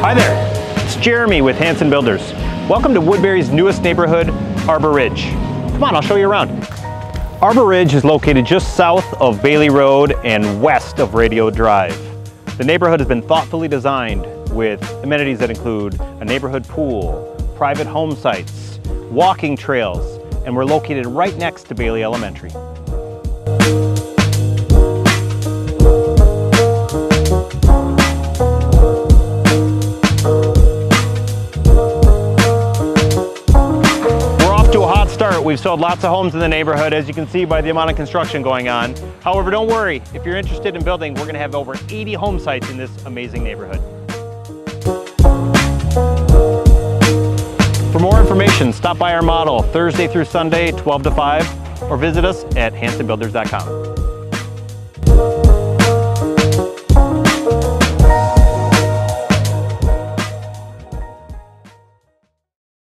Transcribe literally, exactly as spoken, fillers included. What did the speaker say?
Hi there, it's Jeremy with Hanson Builders. Welcome to Woodbury's newest neighborhood, Arbor Ridge. Come on, I'll show you around. Arbor Ridge is located just south of Bailey Road and west of Radio Drive. The neighborhood has been thoughtfully designed with amenities that include a neighborhood pool, private home sites, walking trails, and we're located right next to Bailey Elementary. We've sold lots of homes in the neighborhood, as you can see by the amount of construction going on. However, don't worry, if you're interested in building, we're going to have over eighty home sites in this amazing neighborhood. For more information, stop by our model Thursday through Sunday, twelve to five, or visit us at hanson builders dot com.